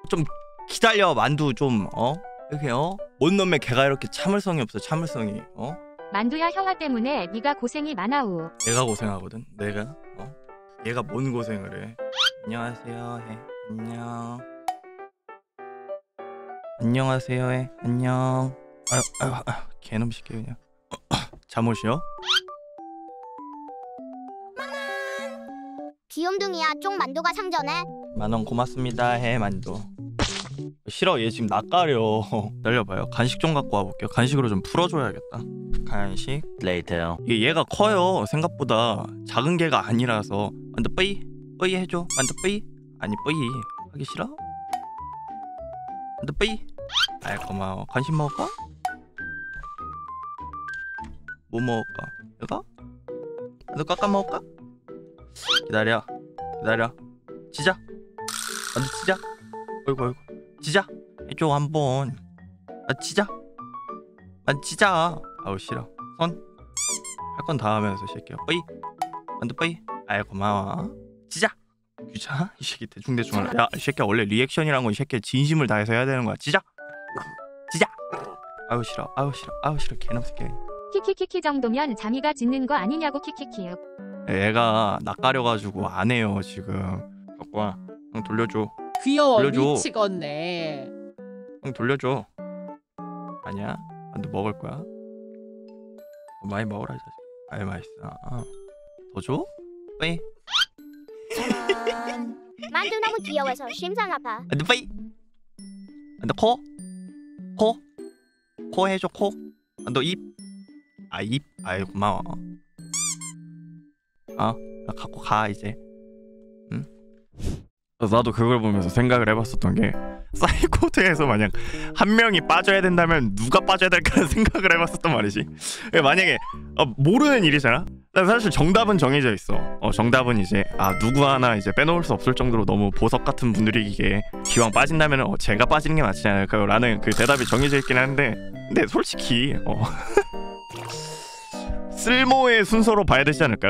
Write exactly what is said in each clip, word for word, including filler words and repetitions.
좀 기다려 만두 좀 어? 이렇게 어? 뭔 놈의 걔가 이렇게 참을성이 없어 참을성이 어? 만두야 형아 때문에 네가 고생이 많아우. 내가 고생하거든 내가 어? 얘가 뭔 고생을 해. 안녕하세요 해 안녕 안녕하세요 해 안녕 아유 아유 아유 개놈 시켜 그냥 잠옷이요? 귀염둥이야 쪽 만두가 상전해. 만원 고맙습니다 해 만두. 싫어 얘 지금 낯가려. 기다려봐요 간식 좀 갖고 와볼게요. 간식으로 좀 풀어줘야겠다. 간식 Later. 얘, 얘가 커요. 생각보다 작은 개가 아니라서. 만두 뿌이 뿌이 해줘. 만두 뿌이 아니 뿌이 하기 싫어? 만두 뿌이 아이 고마워. 간식 먹을까? 뭐 먹을까? 이거? 만두 깎아 먹을까? 기다려 기다려 치자 만두 치자. 어이구 어이구 치자 해줘 한번. 아 치자 만 치자. 아우 싫어. 손 할 건 다 하면서 새끼야. 뿌이 만두 뿌이 아이 고마워. 치자 귀찮아? 이 새끼 대충대충 하라. 야 이 새끼야 원래 리액션이란 건 이 새끼 진심을 다해서 해야 되는 거야. 치자 치자. 아우 싫어 아우 싫어 아우 싫어 개놈 새끼. 키키키키 정도면 자미가 짖는 거 아니냐고 키키키. 애가 낯가려가지고 안 해요 지금. 갖고 와. 형 돌려줘. 귀여워 돌려줘. 미치겠네. 형 돌려줘. 아니야? 만두 먹을 거야? 많이 먹어라 이 자식. 아이 맛있어. 어. 더 줘? 빼. 만두 너무 귀여워서 심장 아파. 만두 빼. 만두 코? 코? 코 해줘 코. 만두 입. 아 입. 아이 고마워. 어? 나 갖고 가 이제. 응? 나도 그걸 보면서 생각을 해봤었던 게 사이코드에서 만약 한 명이 빠져야 된다면 누가 빠져야 될까라는 생각을 해봤었단 말이지. 만약에 어, 모르는 일이잖아. 사실 정답은 정해져 있어. 어, 정답은 이제 아 누구 하나 이제 빼놓을 수 없을 정도로 너무 보석 같은 분들이 이게 기왕 빠진다면 어, 제가 빠지는 게 맞지 않을까요? 라는 그 대답이 정해져 있긴 한데 근데 솔직히 어, 쓸모의 순서로 봐야 되지 않을까요?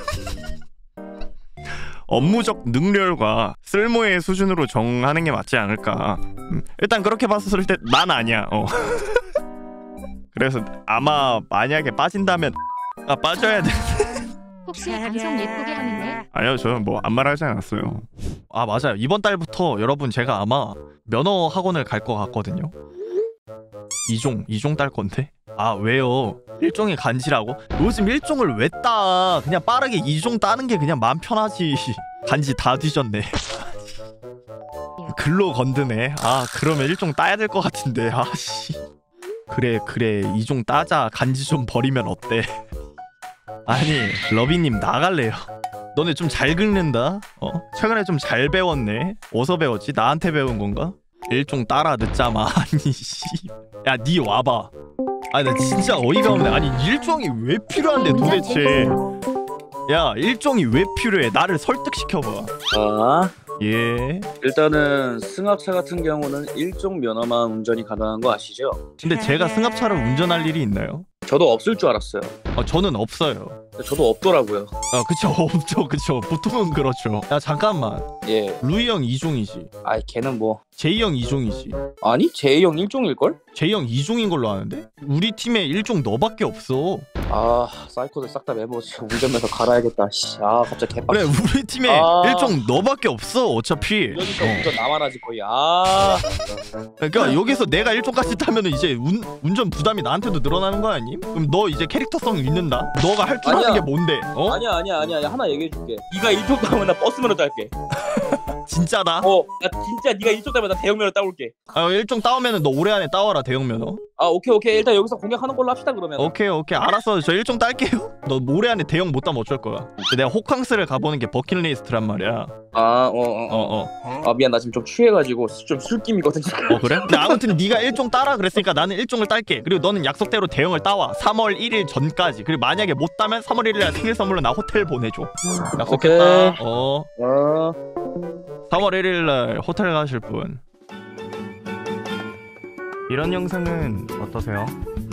업무적 능률과 쓸모의 수준으로 정하는 게 맞지 않을까. 음, 일단 그렇게 봤을 때 난 아니야. 어. 그래서 아마 만약에 빠진다면 아 빠져야 돼. 혹시 방송 예쁘게 하는데? 아니요 저는 뭐 아무 말 하지 않았어요. 아 맞아요 이번 달부터 여러분 제가 아마 면허 학원을 갈 것 같거든요. 이종 이종 딸 건데. 아 왜요? 일종이 간지라고? 요즘 일종을 왜 따? 그냥 빠르게 이종 따는 게 그냥 마음 편하지. 간지 다 뒤졌네. 글로 건드네. 아 그러면 일종 따야 될 것 같은데. 아씨. 그래 그래 이종 따자. 간지 좀 버리면 어때? 아니 러비님 나갈래요. 너네 좀 잘 긁는다. 어? 최근에 좀 잘 배웠네. 어디서 배웠지? 나한테 배운 건가? 일종 따라 늦자마. 아니 씨. 야 니 와봐. 아니 나 진짜 어이가 없네. 아니 일종이 왜 필요한데 도대체. 야 일종이 왜 필요해. 나를 설득시켜봐. 아 예. 일단은 승합차 같은 경우는 일종 면허만 운전이 가능한 거 아시죠? 근데 제가 승합차를 운전할 일이 있나요? 저도 없을 줄 알았어요. 아 저는 없어요. 저도 없더라고요. 아 그쵸 없죠 그쵸 보통은 그렇죠. 야 잠깐만 예. 루이 형 이종이지. 아이 걔는 뭐 제이 형 이종이지. 아니 제이 형 일종일걸? 제이 형 이종인 걸로 아는데? 우리 팀에 일종 너밖에 없어. 아 사이코들 싹 다 메모 운전면허 갈아야겠다. 씨. 아 갑자기 개빡. 그래 우리 팀에 아... 일종 너밖에 없어 어차피. 이러니까 어. 운전 나만 하지 거의. 아 그러니까 여기서 내가 일종까지 타면은 이제 운, 운전 부담이 나한테도 늘어나는 거 아님? 그럼 너 이제 캐릭터성 잃는다? 너가 할 줄 아는 게 뭔데? 어? 아니야 아니야 아니야 하나 얘기해줄게. 네가 일종 따면 나 버스면허 딸게. 진짜다? 어 나 진짜 네가 일종 따면 나 대형면허 따올게. 아 일종 따오면은 너 올해 안에 따와라 대형면허. 아 오케이 오케이 일단 여기서 공략하는 걸로 합시다 그러면. 오케이 오케이 알았어 저 일종 딸게요. 너 올해 안에 대형 못 따면 어쩔 거야. 내가 호캉스를 가보는 게 버킷리스트란 말이야. 아 어 어 어어 어, 어. 아 미안 나 지금 좀 취해가지고 좀 술김이거든. 어 그래? 근데 아무튼 네가 일종 따라 그랬으니까 나는 일종을 딸게. 그리고 너는 약속대로 대형을 따와. 삼월 일일 전까지. 그리고 만약에 못 따면 삼월 일일날 생일 선물로 나 호텔 보내줘. 약속했다. 오케이. 어 어. 삼월 일일날 호텔 가실 분. 이런 영상은 어떠세요?